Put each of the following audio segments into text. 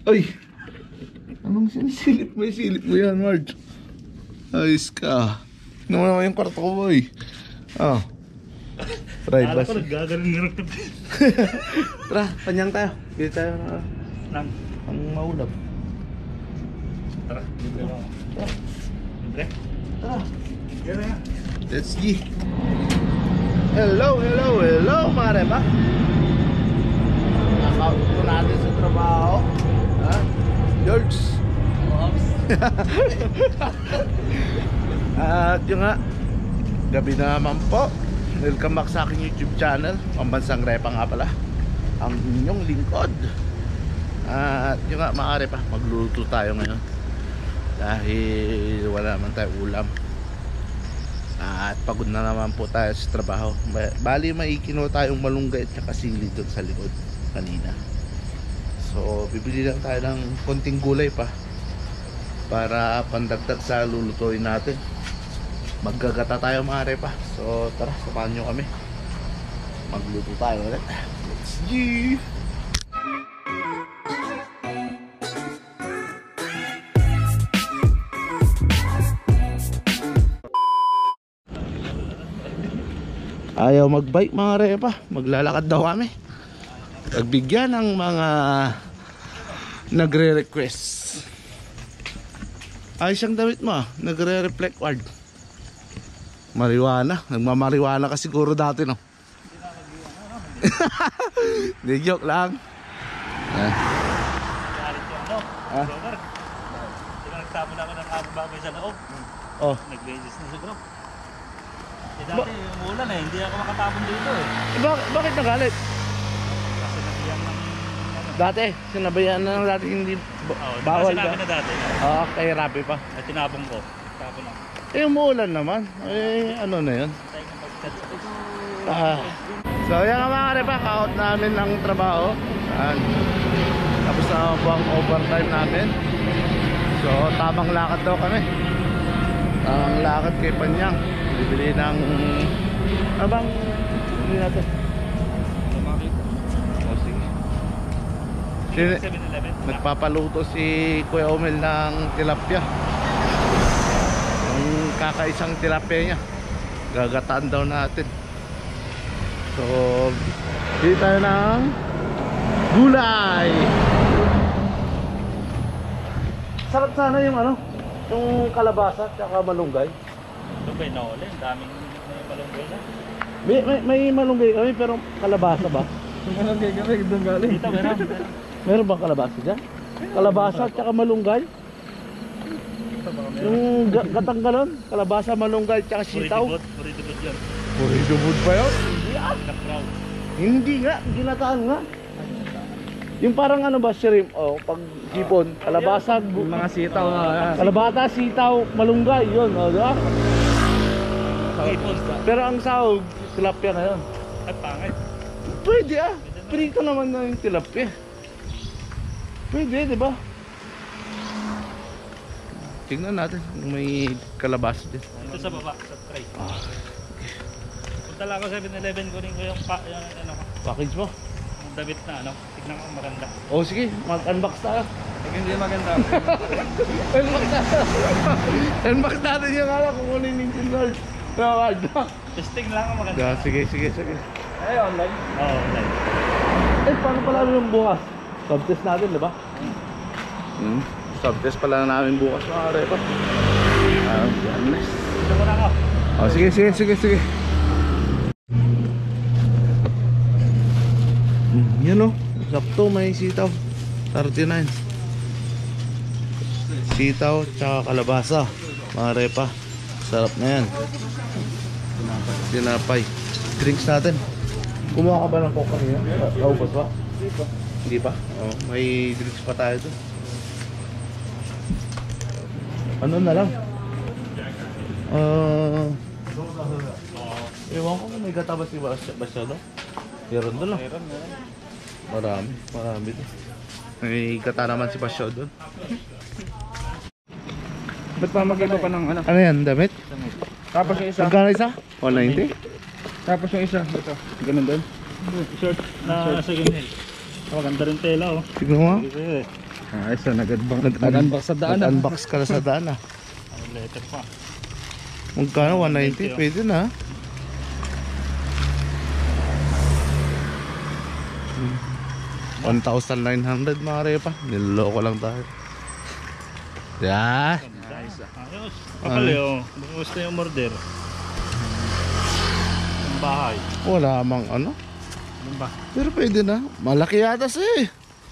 Ay! Anong sinisilip mo? Silip mo yan, Marge. Ayos ka. Tignan mo naman yung kwarto ko, boy. Ah. Kala Privacy. ko nagagaling. Tara, panyang tayo. Bili tayo Nang. ang maulap. Tara, libre mo. Tara. Libre? Tara. Yan na yan. Let's go. Hello, hello, hello, mga repa. Nakaupo ko natin sa trabaho. Ha? George. At yun nga, gabi na naman po. Welcome back sa aking YouTube channel, Pambansang Repa nga pala, ang inyong lingkod. At yun nga mga repa, magluluto tayo ngayon dahil wala naman tayo ulam. At pagod na naman po tayo sa trabaho. Bali may kino tayong malunggay at saka sili doon sa likod kanina. So bibili lang tayo ng konting gulay pa para pandagdag sa lulutuin natin. Maggagata tayo mga repa. So tara, samahan nyo kami. Magluto tayo ulit. Let's go! Ayaw magbike mga repa. Maglalakad daw kami. Pagbigyan ng mga nagre-request. Ayos ang damit mo, nagre-reflect ward. Marijuana, nagmamarijuana ka siguro dati, no? Hindi, joke lang. Galit yung ano, Ah? vlogger. Nagtapon ako ng bagay sa loob. Oh, Nag-register na sa group. Eh dati umulan eh, hindi ako makatapon dito eh. bakit nagalit? Kasi nabiyan ng ano. Dati, sinabayan na lang dati hindi bawal Kasi ka. namin na dati. Oo, kay Rapi pa. Ay tinapon ko. Tapon ako. Eh, umuulan naman. Eh, ano na yun? Tayo ng pag-chat sa So yan nga mga repa, ka-out namin ng trabaho. Tapos na po ang overtime namin. So tamang lakad daw kami. Tamang lakad kay Panyang. Bibili ng abang bibili natin. O sige. 7-Eleven. Nagpapaluto si Kuya Omel ng tilapia. Yung kakaisang tilapia niya gagataan daw natin. So bili tayo ng gulay. Sarap sana yung ano, yung kalabasa at malunggay. Malunggay na ulit. Daming malunggay na. May malunggay kami pero kalabasa ba? Malunggay kami, doon galing. Dito meron. Meron bang kalabasa dyan? Kalabasa at malunggay? Yung gatang galon, kalabasa, malunggay at sitaw. Puridibot yun. Puridibot pa yun? Pinag-brown. Hindi nga, ginataan nga. Yung parang ano ba, shrimp, pag hipon, kalabasa, Mga sitaw na. kalabata, sitaw, malunggay, yun, diba? Ipon. Pero ang sahog, tilapia na yun. At pangit. Pwede prito naman na yung tilapia. Pwede, diba? Tingnan natin kung may kalabasa din. Ito sa baba, sa tray. Punta lang ako sa 7-Eleven, kunin ko yung ano, Package mo? yung damit na ano. Tignan ko maganda. Oh sige, mag-unbox tayo. Pag hindi maganda. Unbox tayo. Unbox natin yung ala kung ano yung Nintendo. Testing lang ako maganda. Sige. Ay, online. Oo, like. Eh, paano pala yung bukas? Subtest natin, diba? Subtest pala namin bukas mga repa. Goodness. Ito ko na ako. Oh, sige. Yan o, sakto may sitaw. 39. Sitaw tsaka kalabasa mga repa. Sarap na yan. Tinapay. Drinks natin. Kumuha ka ba ng coke kanina? Naubos ba? Hindi pa? Oh, may drinks pa tayo doon. Ano na lang? Ewan ko kung may katabas si Basya doon. Meron doon lang. Marami doon. May kata naman si Basya doon. Ba't pa magkaiba pa ng ano? Ano yan? Damit? Tapos yung isa. Magkano isa? 190? Tapos yung isa. Ito. Ganun din. Shirt na second hand. Maganda rin tela oh. Tignan mo. Ayos na, nag-unbox sa daan. Nag-unbox ka na sa daan ah. Ang letter pa. Magkano? 190? Pwede na. 1,900 mga repa. Niloloko lang tayo. Yeah. Ayos. Kapali oh. Gusto yung order. Ang bahay. Wala mang ano. Ano ba? Pero pwede na. Malaki yata siya eh.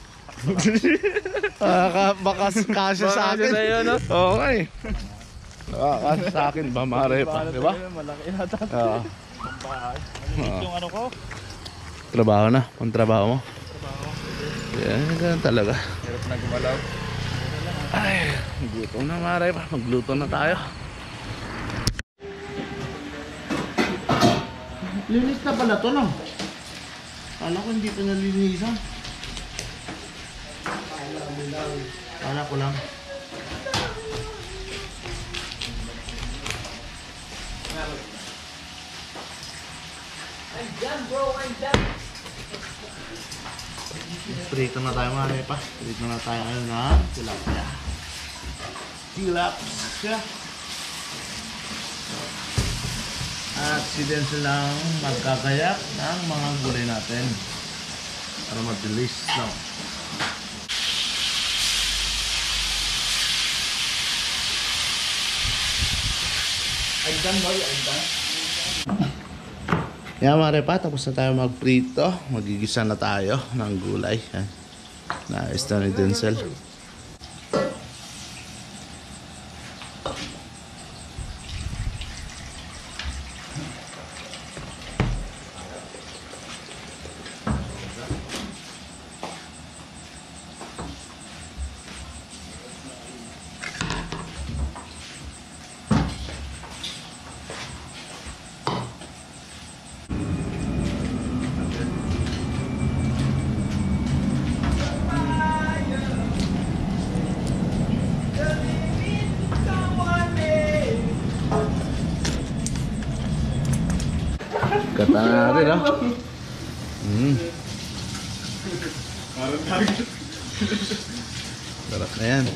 Baka kasya sa akin. Oo nga eh. Kasya sa akin ba mga repa. Diba? Malaki yata. Oo. Ang bahay. Maliit yung ano ko. Trabaho na. Ang trabaho mo. Trabaho. Yan, ganun talaga. Hirap na gumalaw. Ay, gutom na mga repa. Magluto na tayo. Linis na pala to no? Kala ko hindi pa nalinisan. Kala ko lang. Prito na tayo mga repa. Prito na tayo ngayon ng tilapia. Tilapia. At si Denzel lang magkakayak ng mga gulay natin para mabilis lang. I'm done boy, I'm done. Yan mga repa, tapos na tayo magprito. Magigisa na tayo ng gulay. Yan. Naayos na ni Denzel. Kata natin, no? Sarap na yan.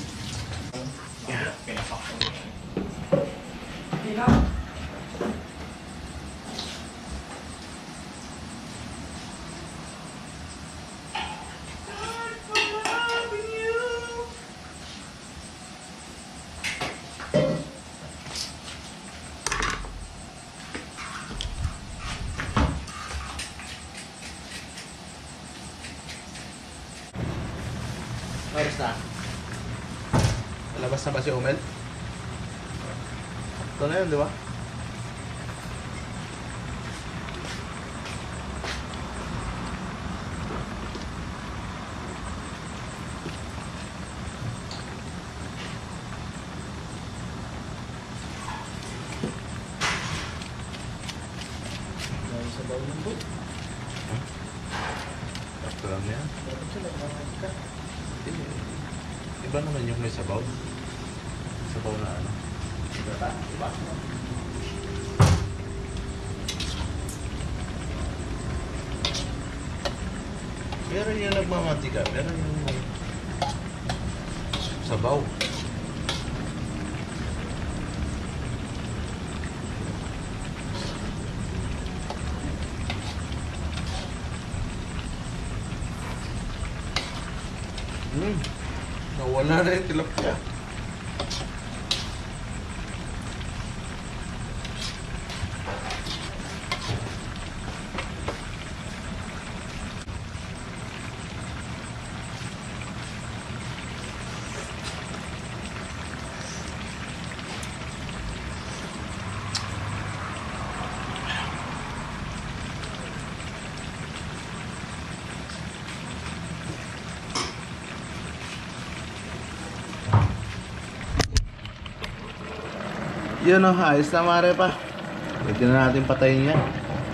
Ayos na. Nalabas na ba si Omel? Ito na yun, di ba? Sa bawal ng boat. Ito lang yan. Iba naman yung may sabaw. Sabaw na ano. Iba. Pero yung nagmamantika, pero yung sabaw. Nawala na yung tilapia. Yun o, ayos na mare pa. Pwede na natin patayin yan.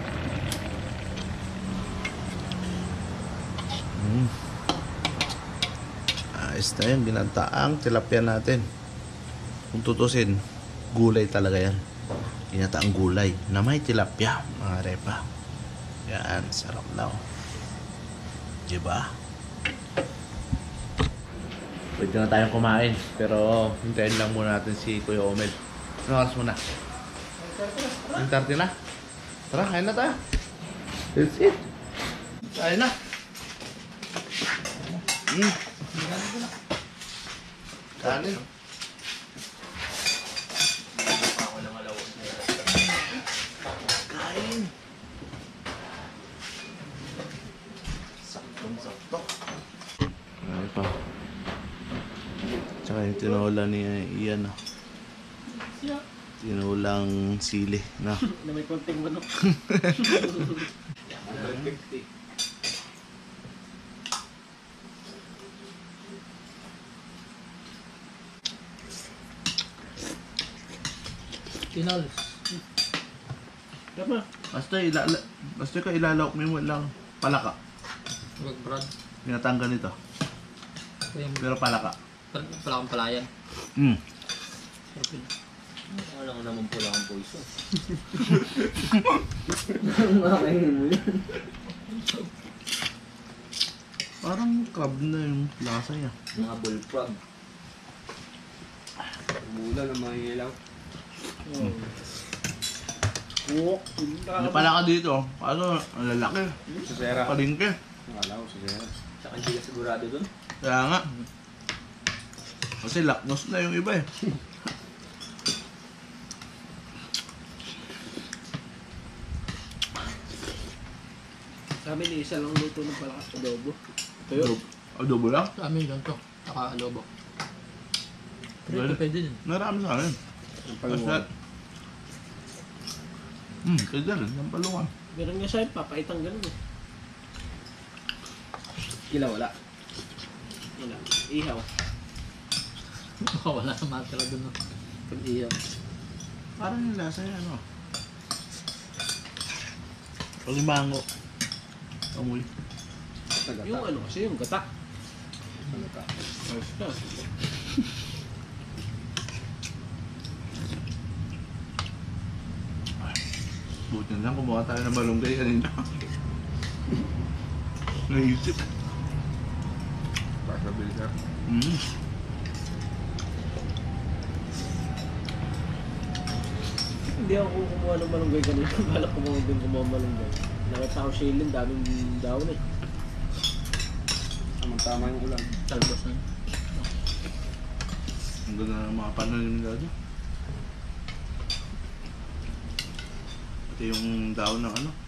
Ayos na yun, binantaang tilapia natin. Kung tutusin, gulay talaga yan. Binantaang gulay na may tilapia, mga repa. Yan, sarap na o. Diba? Pwede na tayong kumain. Pero hintayin lang muna natin si Kuya Omel. Anong oras muna? 9:30 na? Tara, kain na tayo. That's it. Kain na. Kanin. Kain. Saktong-sakto. Ay pa. Tsaka yung tinola ni Ian. Tinulang sili na. Na may konting manok. Tinolas. Tama. Basta ka ilalawak mo yung lang palaka. Wag brad. Pinatanggal nito. Pero palaka. Pala kang palayan. Wala ko naman pula kang poison. Makainin mo yan. Parang crab na yung lasa niya. Mga bullfrog. Mula na mga ilaw. Yung palaka dito, ano, ang lalaki. Susera. Palingke. Akala ko susera. Tsaka hindi ka sigurado dun? Kaya nga. Kasi laknos na yung iba eh. Sa amin, isa lang luto ng palaka adobo. Tuyo. Adobo lang? Sa amin lang to. Tsaka alobo. Pero ito pwede din. Narami sa akin. Basta. Pwede rin. Ang palungan. Meron nga sa'yo, papaitang ganun eh. Kila wala. Wala. Ihaw. Wala naman talaga dun. Pag iyaw. Parang yung lasa niya, ano. Pag mango. Amoy. Yung ano kasi, yung gata. Ayos na. Buti na lang kumuha tayo ng malunggay kanina. Naisip. Para sa bilder. Hindi ako kumuha ng malunggay kanina. Balak ko mga din kumuha ng malunggay. Nakita ko shailen, daming daon eh. Tama yung ulan. Talbos na. Ang ganda ng mga pananim nila doon. Ito yung daon ng ano.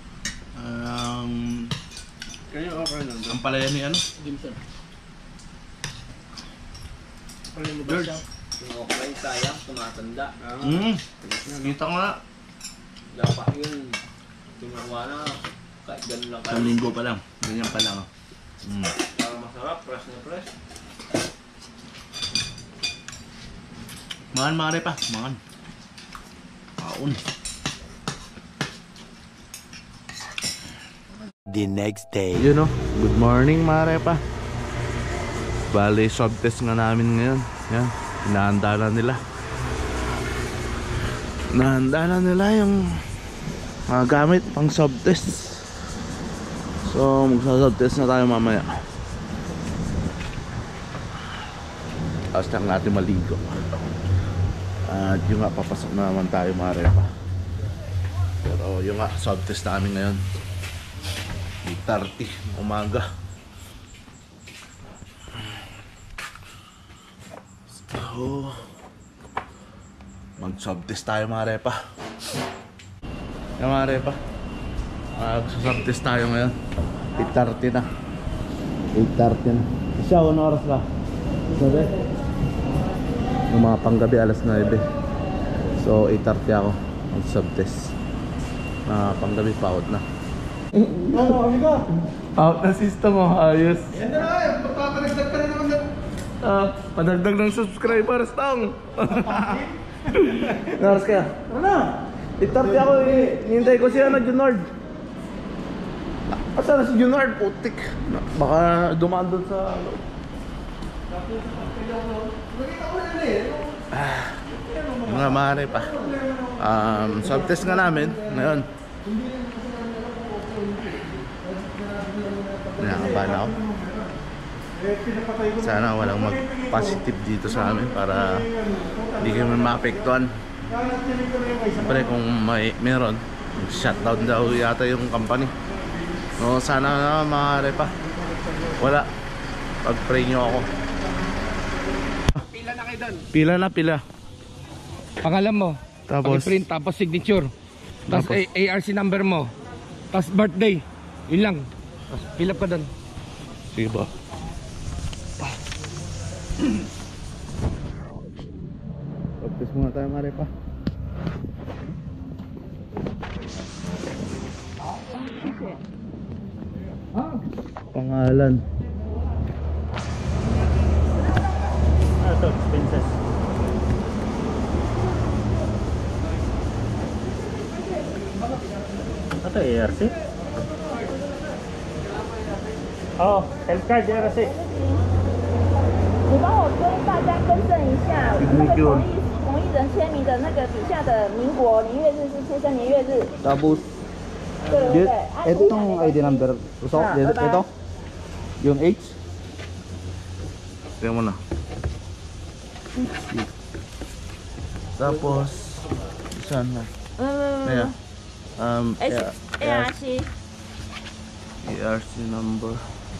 Kaya okay lang. Ang palaya ni ano. Gimson. Pagin mo ba George. siya? Yung okay, sayang, tumatanda. Kita ko nga. Dapat yun. Tumawa na. Kahit ganun lang Isang linggo pa lang. Ganyan pa lang. Para masarap, fresh na fresh. Mangan mga repa. Mangan. Kaon. The next day. Yun o. Good morning mga repa. Bale, swab test nga namin ngayon. Yan. Hinahanda na nila. Nahanda na nila yung mga gamit pang swab test. So, magsa-swab test na tayo mamaya. Tapos lang natin maligo. At yung nga, papasok na naman tayo mga repa. Pero yung nga, swab test namin ngayon. 8:30 umaga. So, mag-swab test tayo mga repa. Yung mga repa, mag-swab test tayo ngayon. 8:30 na. 8:30 na. Siya, anong oras ka? 9? Yung mga panggabi alas 9. So 8:30 ako mag-swab test. Panggabi pa out na. Ano, amigo? Out na system mo, ayos. Yan na lang, papapadagdag ka na naman na. Padagdag ng subscribers tong. Naras kaya? Ano? 8:30 ako hinintay ko si ano, Junard. Asa na si Junard? Putik. Baka dumaan doon sa ano. Mga mare pa. Swab test nga namin ngayon. Nakakabahan ako. Sana walang mag-positive dito sa amin para hindi kami maapektuhan. Siyempre kung meron, shutdown daw yata yung company. No, sana na maaari pa. Wala. Pag-pray nyo ako. Pila na kayo doon. Pila. Pangalan mo, Tapos print, tapos signature, tapos Tapos? ARC number mo, tapos birthday, yun lang. Tapos fill up ka doon. sige ba? Practice muna tayo, maaari pa. Pangalan. Ito, expenses. Ito, ARC? Oh, health card, ARC. 你帮我跟大家更正一下，那个同意人签名的那个底下的民国年月日是出生年月日， Tapos, 对对对。 itong ID number. So, ito, yung H. Tingnan mo na. Tapos, saan na? Ayan. ARC ERC number.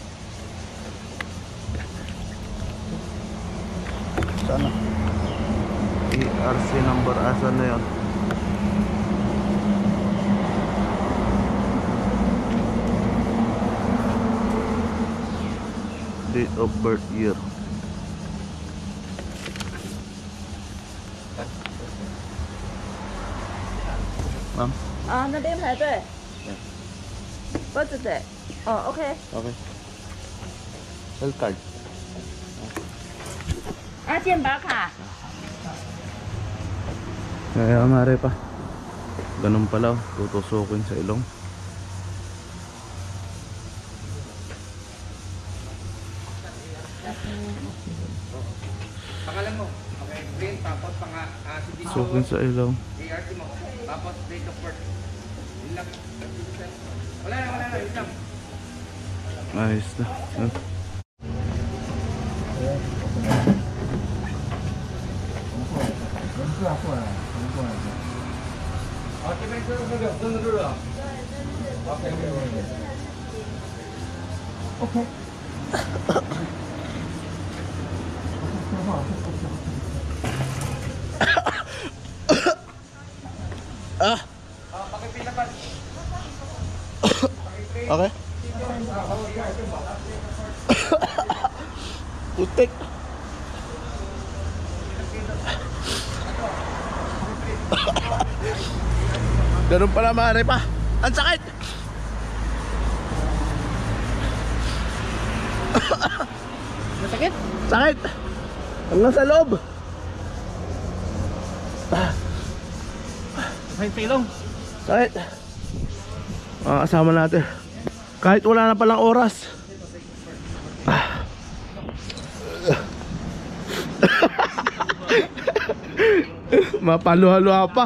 Saan na? ERC number, asan na yun? Date of birth year. Ma'am? 啊，那边排队。birthday，哦，OK。 Okay. Health card. 啊，健保卡。 Kaya mare pa. Ganun pala, tutusukin sa ilong. Pangalan mo. Okay, print, tapos signature, Sukin sa ilong. ARC mo. Tapos date of birth. Yun lang. Wala na, yun lang. Ayos na. Okay, may doon dulu. Okay. Pakipila pa. Okay. Putik. Ganun pala mare pa. Ang sakit. Masakit? Sakit. Hanggang sa loob. Sakit sa ilong. Sakit. Kasama natin. Kahit wala na palang oras. Mapaluha-luha pa.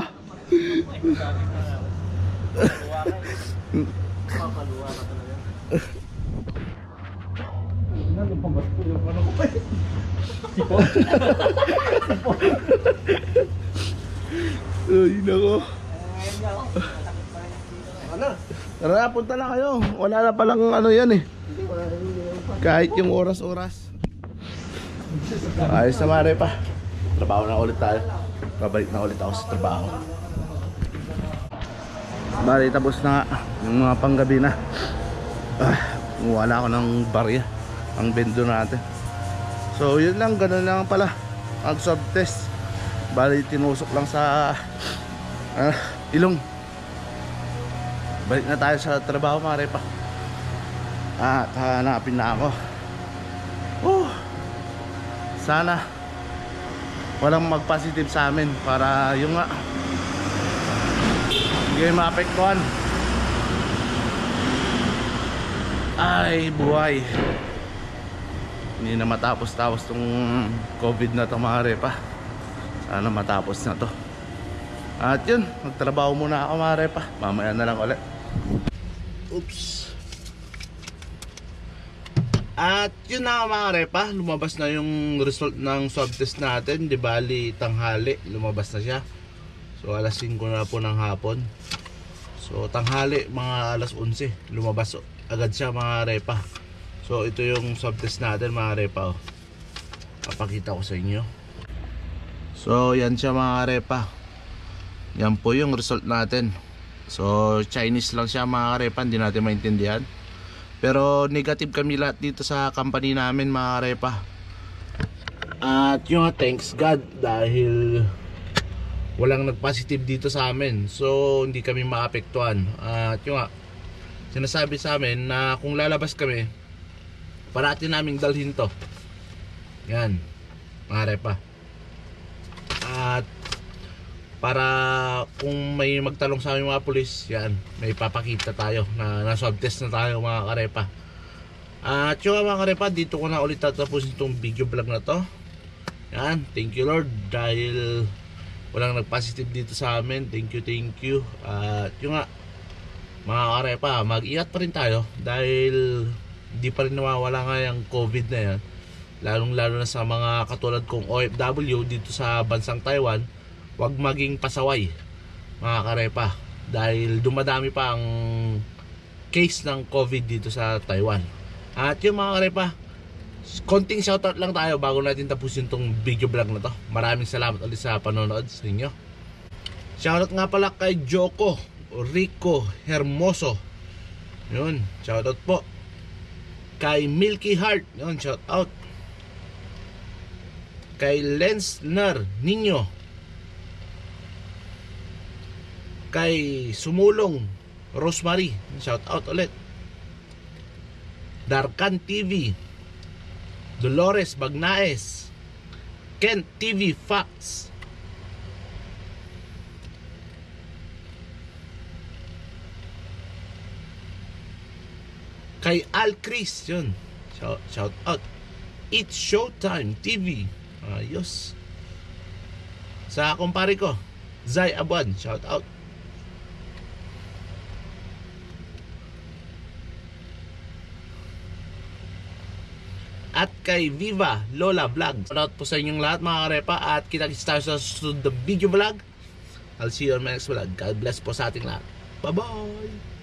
Ay, nako. Tara, punta na kayo. Wala na palang ano yan eh. Kahit yung oras-oras. Ayos na mare pa. Trabaho na ulit tayo. Babalik na ulit ako sa trabaho. Bali, tapos na nga yung mga panggabi na. Wala ako ng barya. Ang bendo natin. So yun lang, ganun lang pala. Ang swab test. Bali, tinusok lang sa ilong. Balik na tayo sa trabaho mare pa. At hanapin na ako. Sana walang mag-positive sa amin para yung nga hindi kayo maapektuhan. Ay buhay. Hindi na matapos-tapos tong COVID na to mare pa. Sana matapos na to. At yun, magtrabaho muna ako mare pa. Mamaya na lang ulit. Oops. At yun na mga karepa, lumabas na yung result ng swab test natin. Di bali tanghali, lumabas na siya. So alas 5 na po ng hapon. So tanghali mga alas 11, lumabas agad siya mga karepa. So ito yung swab test natin mga karepa. Papakita ko sa inyo. So yan siya mga karepa. Yan po yung result natin. So Chinese lang siya mga karepa, hindi natin maintindihan. Pero negative kami lahat dito sa company namin mga karepa. At yung thanks God dahil walang nag-positive dito sa amin. So hindi kami maapektuhan. At yung sinasabi sa amin na kung lalabas kami, parati naming dalhin to. Yan mga karepa. At para kung may magtanong sa aming mga pulis, yan, may papakita tayo na swab test na tayo mga karepa. At yung mga karepa, dito ko na ulit tatapusin itong video vlog na to. Yan, thank you Lord dahil walang nag-positive dito sa amin. Thank you. At yung mga karepa, mag-ingat pa rin tayo dahil hindi pa rin nawawala nga yung COVID na yan. Lalong-lalo na sa mga katulad kong OFW dito sa bansang Taiwan. Huwag maging pasaway mga karepa dahil dumadami pa ang case ng COVID dito sa Taiwan. At yung mga karepa, konting shoutout lang tayo bago natin tapusin tong video vlog na to. Maraming salamat ulit sa panonood sa inyo. Shoutout nga pala kay Joko Rico Hermoso, yun, shoutout po. Kay Milky Heart, yun, shoutout. Kay Lensner Ninyo, kay Sumulong Rosemary, shout out ulit. Darkan TV, Dolores Bagnaes, Kent TV Facts, kay Al Chris, yun, shout out. It's Showtime TV, ayos. Sa kumpare ko Zay Abuan, shout out. At kay Viva Lola Vlog. Shoutout po sa inyong lahat mga karepa. At kita-kits tayo sa susunod na video vlog. I'll see you on my next vlog. God bless po sa ating lahat. Bye bye.